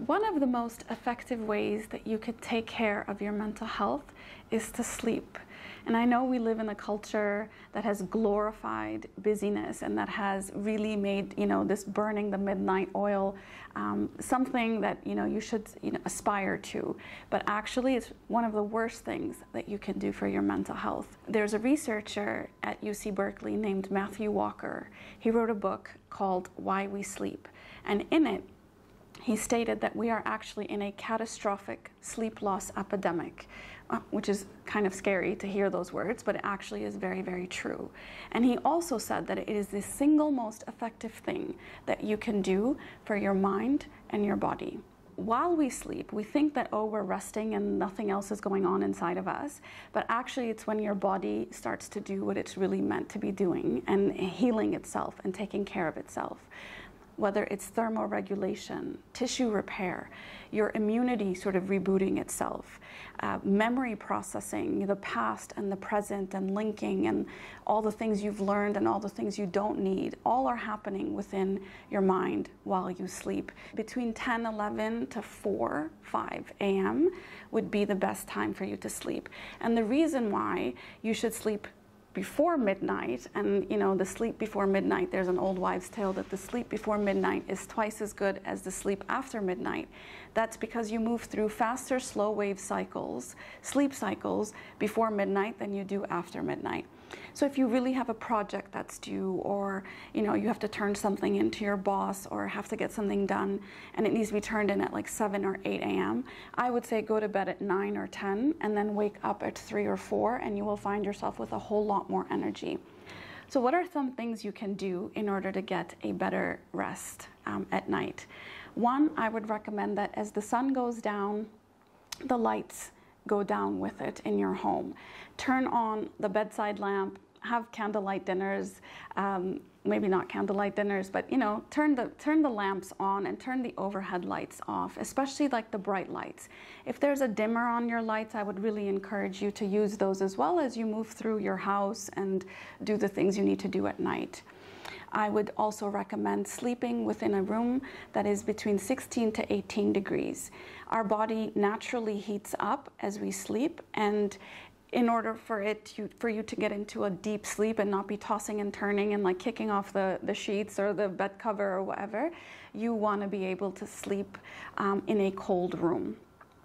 One of the most effective ways that you could take care of your mental health is to sleep. And I know we live in a culture that has glorified busyness and that has really made, this burning the midnight oil something that, you should aspire to. But actually, it's one of the worst things that you can do for your mental health. There's a researcher at UC Berkeley named Matthew Walker. He wrote a book called Why We Sleep. And in it, he stated that we are actually in a catastrophic sleep loss epidemic, which is kind of scary to hear those words, but it actually is very, very true. And he also said that it is the single most effective thing that you can do for your mind and your body. While we sleep, we think that, we're resting and nothing else is going on inside of us. But actually, it's when your body starts to do what it's really meant to be doing and healing itself and taking care of itself. Whether it's thermoregulation, tissue repair, your immunity sort of rebooting itself, memory processing, the past and the present and linking and all the things you've learned and all the things you don't need, all are happening within your mind while you sleep. Between 10, 11 to 4, 5 a.m. would be the best time for you to sleep. And the reason why you should sleep before midnight, and the sleep before midnight, there's an old wives' tale that the sleep before midnight is twice as good as the sleep after midnight. That's because you move through faster slow wave cycles, sleep cycles, before midnight than you do after midnight. So if you really have a project that's due, or you have to turn something into your boss or have to get something done and it needs to be turned in at like 7 or 8 a.m., I would say go to bed at 9 or 10 and then wake up at 3 or 4 and you will find yourself with a whole lot more energy. So what are some things you can do in order to get a better rest at night? One, I would recommend that as the sun goes down, the lights go down with it in your home. Turn on the bedside lamp, have candlelight dinners, maybe not candlelight dinners, but turn the lamps on and turn the overhead lights off, especially like the bright lights. If there's a dimmer on your lights, I would really encourage you to use those as well as you move through your house and do the things you need to do at night. I would also recommend sleeping within a room that is between 16 to 18 degrees. Our body naturally heats up as we sleep, and in order for you to get into a deep sleep and not be tossing and turning and like kicking off the sheets or the bed cover or whatever, you want to be able to sleep in a cold room.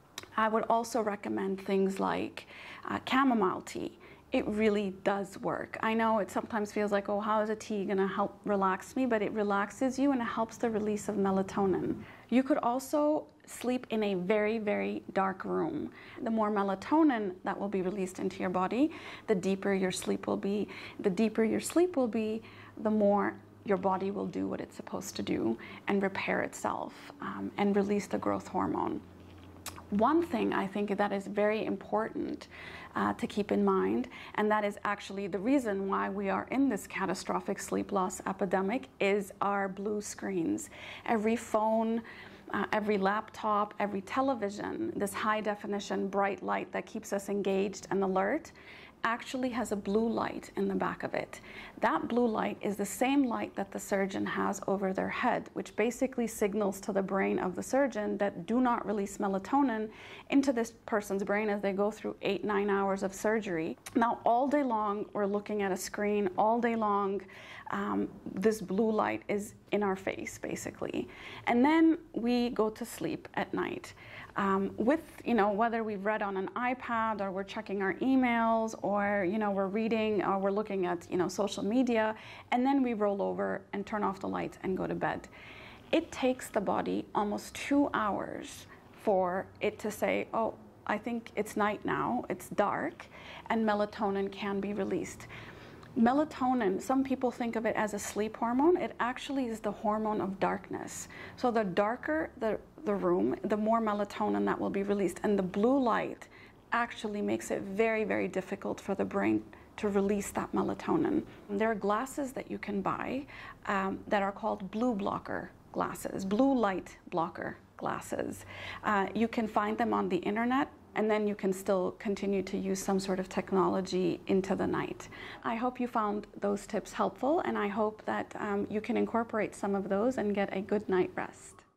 I would also recommend things like chamomile tea. It really does work. I know it sometimes feels like, how is a tea going to help relax me? But it relaxes you and it helps the release of melatonin. You could also sleep in a very, very dark room. The more melatonin that will be released into your body, the deeper your sleep will be. The deeper your sleep will be, the more your body will do what it's supposed to do and repair itself and release the growth hormone. One thing I think that is very important to keep in mind, and that is actually the reason why we are in this catastrophic sleep loss epidemic, is our blue screens. Every phone, every laptop, every television, this high definition bright light that keeps us engaged and alert, actually has a blue light in the back of it. That blue light is the same light that the surgeon has over their head, which basically signals to the brain of the surgeon that do not release melatonin into this person's brain as they go through 8-9 hours of surgery. Now, all day long, we're looking at a screen. All day long, this blue light is in our face, basically. And then we go to sleep at night. Whether we've read on an iPad or we're checking our emails or, we're reading or we're looking at, social media, and then we roll over and turn off the lights and go to bed. It takes the body almost 2 hours for it to say, I think it's night now, it's dark, and melatonin can be released. Melatonin, some people think of it as a sleep hormone. It actually is the hormone of darkness. So the darker the room, the more melatonin that will be released. And the blue light actually makes it very, very difficult for the brain to release that melatonin. There are glasses that you can buy that are called blue blocker glasses, blue light blocker glasses. You can find them on the internet, and then you can still continue to use some sort of technology into the night. I hope you found those tips helpful, and I hope that you can incorporate some of those and get a good night rest.